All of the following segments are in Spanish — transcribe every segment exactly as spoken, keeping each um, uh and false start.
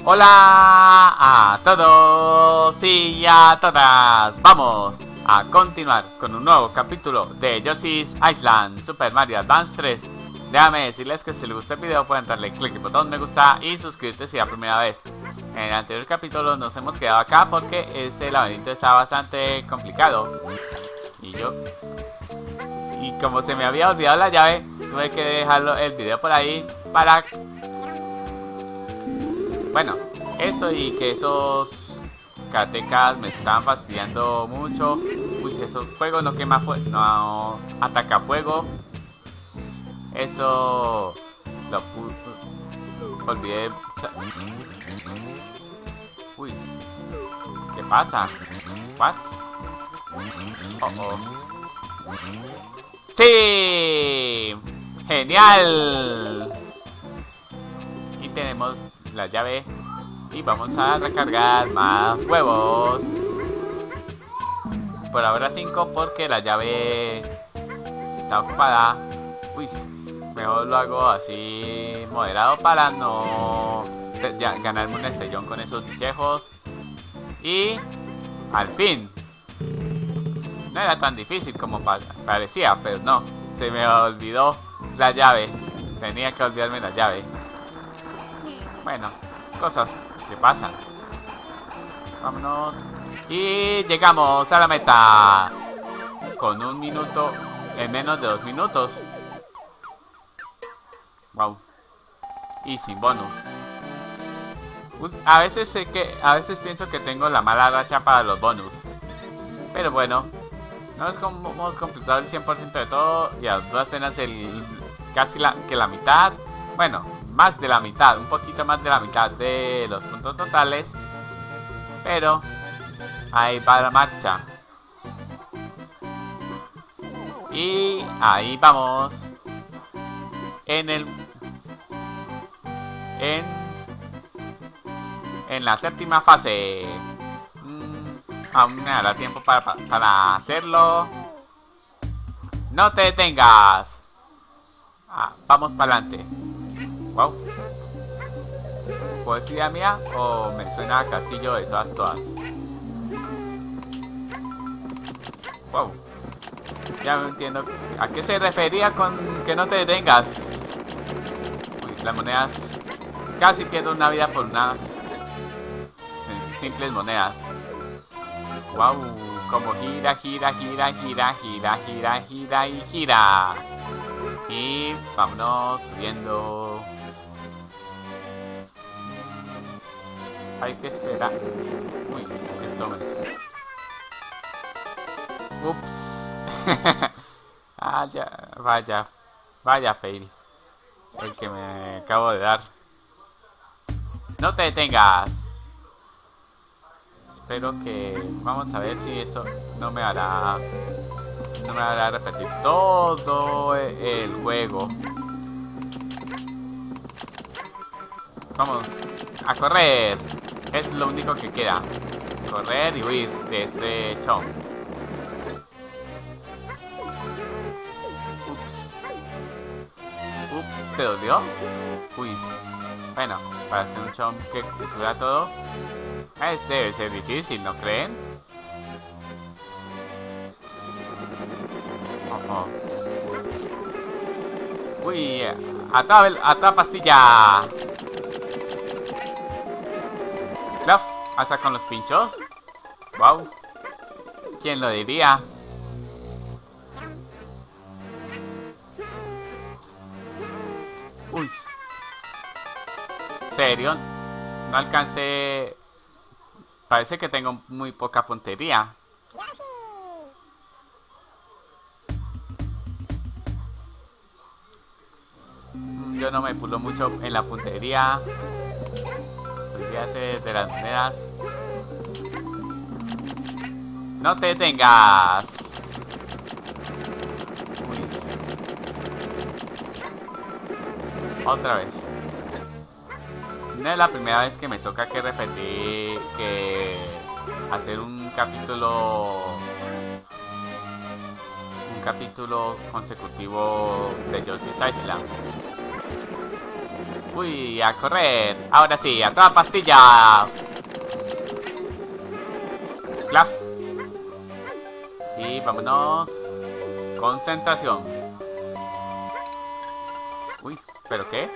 Hola a todos y a todas. Vamos a continuar con un nuevo capítulo de Yoshi's Island Super Mario Advance tres. Déjame decirles que si les gusta el video pueden darle click al botón me gusta y suscribirte si es la primera vez. En el anterior capítulo nos hemos quedado acá porque ese laberinto está bastante complicado. Y yo... Y como se me había olvidado la llave, tuve que dejarlo el video por ahí para... Bueno, eso y que esos karatecas me están fastidiando mucho. Uy, esos fuegos no quema fuego, no ataca fuego. Eso lo pu olvidé. Uy, ¿qué pasa? What? Oh, oh. ¡Sí! ¡Genial! Y tenemos la llave y vamos a recargar más huevos. Por ahora cinco porque la llave está ocupada. Uy, mejor lo hago así moderado para no ya, ganarme un estrellón con esos bichejos. Y al fin. No era tan difícil como parecía, pero no, se me olvidó la llave. Tenía que olvidarme la llave. Bueno, cosas que pasan. Vámonos. Y llegamos a la meta. Con un minuto, en menos de dos minutos. Wow. Y sin bonus. A veces sé que, a veces pienso que tengo la mala racha para los bonus. Pero bueno, no es como hemos completado el cien por ciento de todo. Y apenas el casi la, que la mitad. Bueno, más de la mitad, un poquito más de la mitad de los puntos totales. Pero ahí va la marcha. Y ahí vamos. En el En En la séptima fase. mm, Aún me dará tiempo para, para hacerlo. No te detengas. Ah, vamos para adelante. Wow. ¿Poesía mía o me suena a castillo de todas todas? Wow. Ya no entiendo a qué se refería con que no te detengas. Uy, las monedas. Casi pierdo una vida por unas simples monedas. Wow. Como gira, gira, gira, gira, gira, gira, gira y gira. Y vámonos subiendo. Hay que esperar. Uy, esto me... Ups. Ah, ya, vaya, vaya fail. El que me acabo de dar. No te detengas. Espero que... Vamos a ver si esto no me hará... No me hará repetir todo el juego. Vamos a correr. Es lo único que queda. Correr y huir de este chom. Ups. Ups, ¿te dolió? Uy. Bueno, para hacer un chom que suba todo. Este debe ser difícil, ¿no creen? Ojo. Uy, a toda, a toda pastilla. Cluff, hasta con los pinchos. Wow. ¿Quién lo diría? Uy. ¿Serio? No alcancé. Parece que tengo muy poca puntería. Yo no me pulo mucho en la puntería. Olvídate de las monedas. No te detengas. Uy. Otra vez. No es la primera vez que me toca que repetir, que hacer un capítulo, un capítulo consecutivo de Yoshi's Island. Uy, a correr. Ahora sí, a toda pastilla. Clap. Y vámonos. Concentración. Uy, ¿pero qué?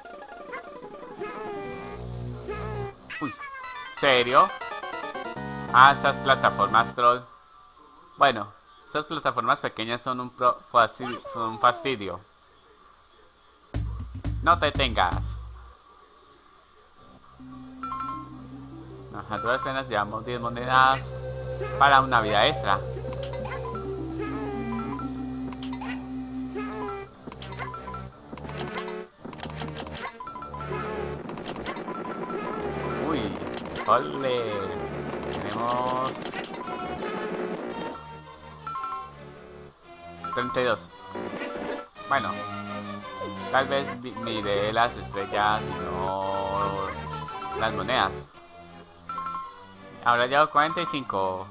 Uy, ¿serio? Ah, esas plataformas troll. Bueno, esas plataformas pequeñas son un, pro fastidio, son un fastidio. No te tengas. A duras penas llevamos diez monedas para una vida extra. Uy, ole. Tenemos treinta y dos. Bueno, tal vez miré las estrellas y no las monedas. Ahora llevo cuarenta y cinco.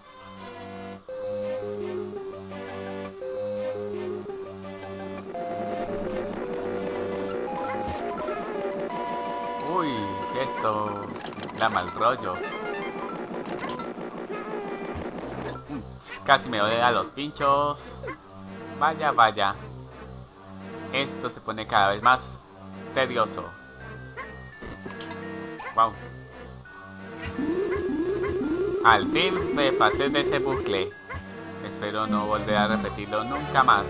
Uy, esto da mal rollo. Casi me doy a los pinchos. Vaya, vaya. Esto se pone cada vez más tedioso. Wow. Al fin me pasé de ese bucle. Espero no volver a repetirlo nunca más.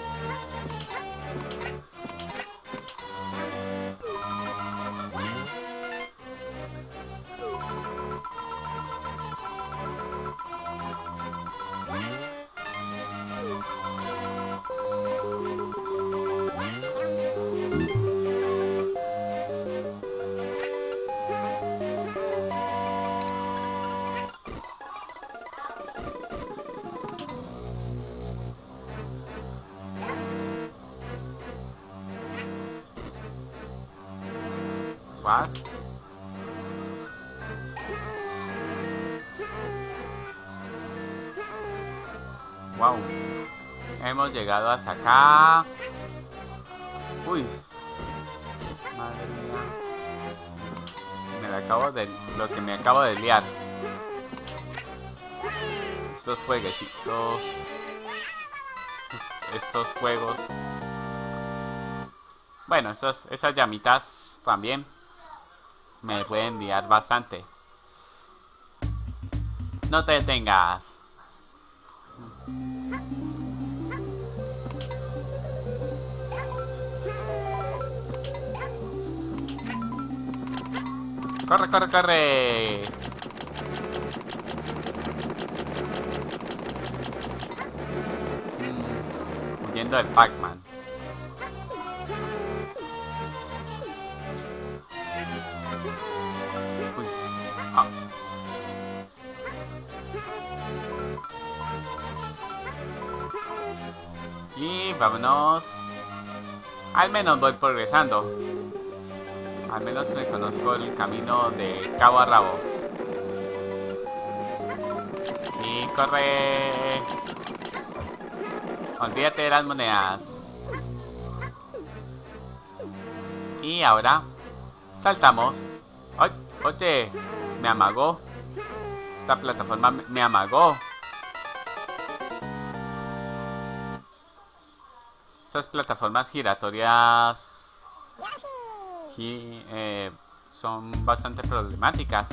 What? Wow. Hemos llegado hasta acá. Uy. Madre mía. Me la acabo de... Lo que me acabo de liar. Estos jueguecitos. Estos juegos. Bueno, estos, esas llamitas también me pueden liar bastante. No te detengas. Corre, corre, corre. Mm, huyendo del Pac-Man. Uy. Ah. Y vámonos. Al menos voy progresando. Al menos me conozco el camino de cabo a rabo. Y corre. Olvídate de las monedas. Y ahora saltamos. ¡Ay! Oye, me amagó. Esta plataforma me amagó. Estas plataformas giratorias y, eh, son bastante problemáticas.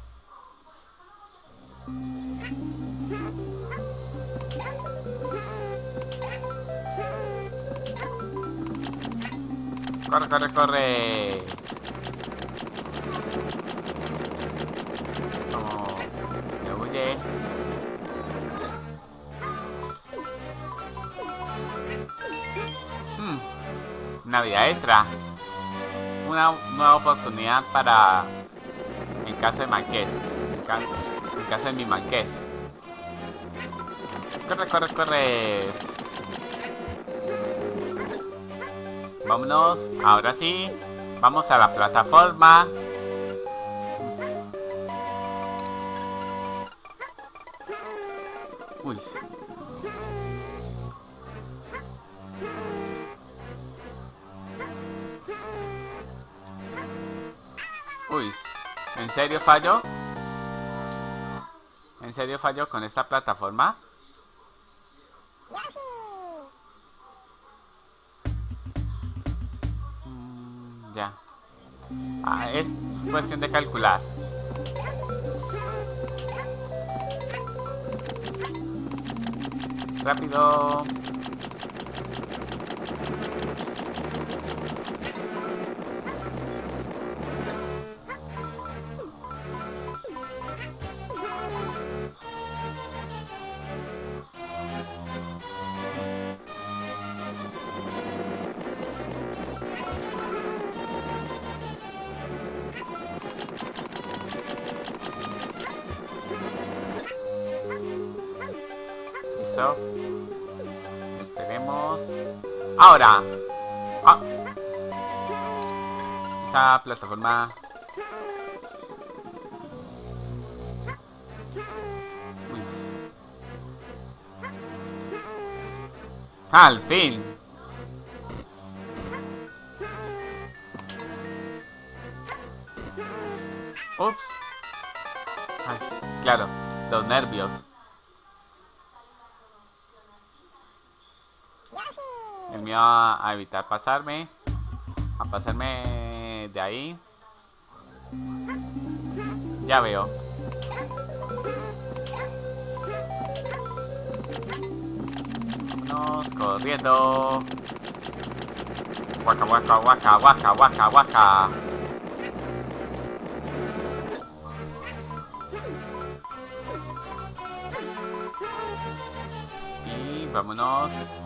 Corre, corre, corre. Como me huye. Hmm. Una vida extra. Una nueva oportunidad para... En caso de manqués. En caso, en caso de mi manqués. Corre, corre, corre. Vámonos. Ahora sí. Vamos a la plataforma. Uy. Uy, ¿en serio falló? ¿En serio falló con esta plataforma? Mm, ya. Ah, es cuestión de calcular. Rápido. Listo. Esperemos. Ahora. Ah. Esa plataforma. Uy. Al fin. Ups. Ay, claro, los nervios. El miedo a, a evitar pasarme. A pasarme de ahí. Ya veo. Vámonos corriendo. Guaca, guaca, guaca, guaca, guaca, guaca. Y vámonos.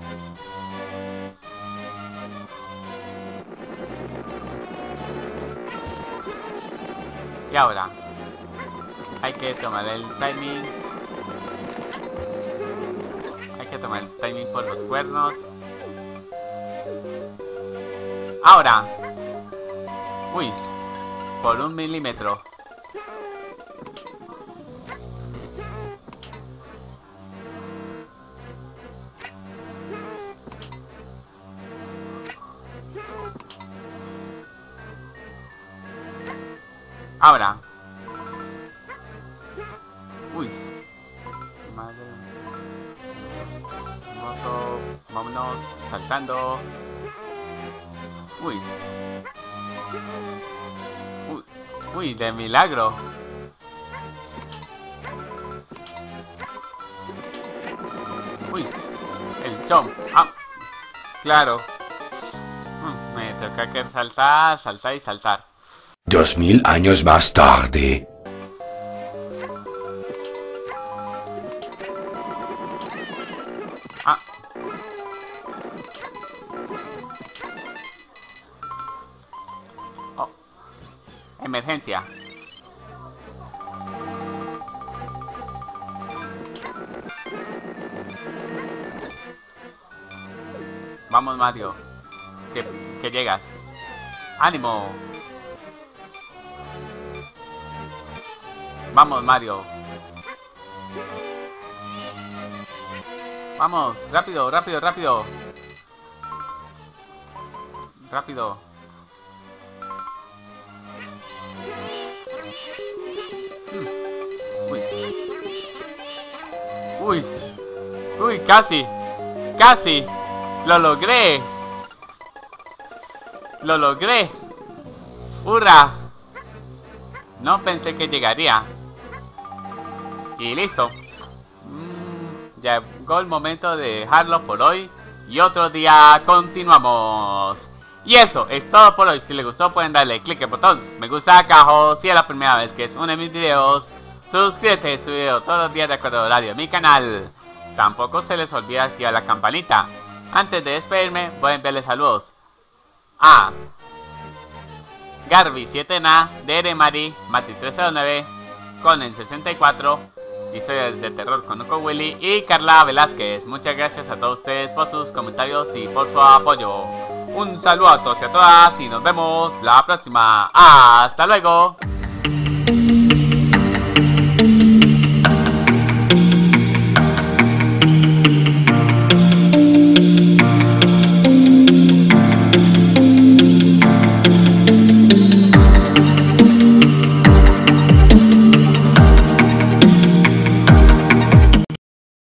Y ahora hay que tomar el timing. Hay que tomar el timing por los cuernos. Ahora. Uy, por un milímetro. Ahora. Uy. Madre. Moto. Vámonos. Saltando. Uy. Uy. Uy, de milagro. Uy. El jump. Ah. Claro. Me toca que saltar, saltar y saltar. Dos mil años más tarde. Ah. Oh. Emergencia. Vamos, Mario. Que, que llegas. ¡Ánimo! Vamos, Mario. Vamos, rápido, rápido, rápido. Rápido. Uy. Uy. Uy, casi. Casi. Lo logré. Lo logré. ¡Hurra! No pensé que llegaría. Y listo. Mm, ya llegó el momento de dejarlo por hoy. Y otro día continuamos. Y eso es todo por hoy. Si les gustó pueden darle click al botón me gusta acá abajo. Si es la primera vez que es uno de mis videos, suscríbete a su video todos los días de acuerdo al horario de mi canal. Tampoco se les olvide activar la campanita. Antes de despedirme voy a enviarles saludos a Garby siete Na, Dere Mari, Mati tres cero nueve, Conen sesenta y cuatro, Historias de Terror con Uco Willy y Carla Velázquez. Muchas gracias a todos ustedes por sus comentarios y por su apoyo. Un saludo a todos y a todas y nos vemos la próxima. ¡Hasta luego!